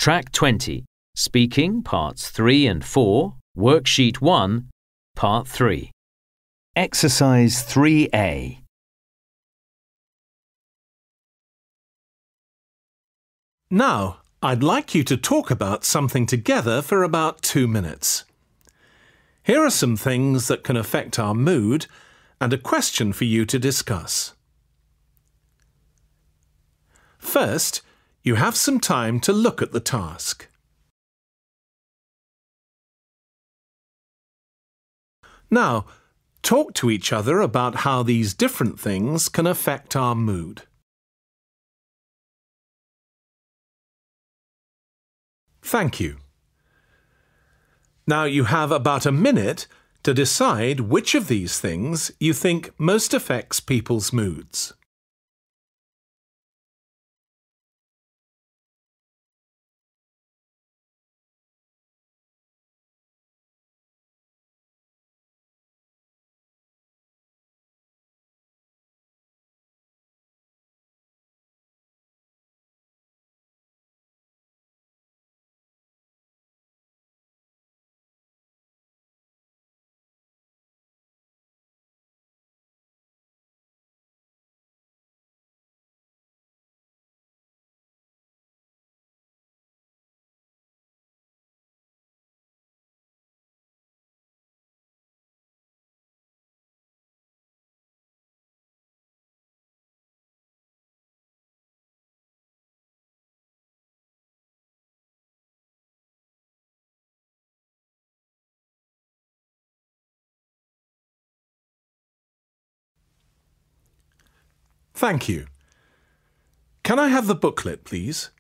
Track 20. Speaking, Parts 3 and 4, Worksheet 1, Part 3. Exercise 3A. Now, I'd like you to talk about something together for about 2 minutes. Here are some things that can affect our mood and a question for you to discuss. First, you have some time to look at the task. Now, talk to each other about how these different things can affect our mood. Thank you. Now you have about a minute to decide which of these things you think most affects people's moods. Thank you. Can I have the booklet, please?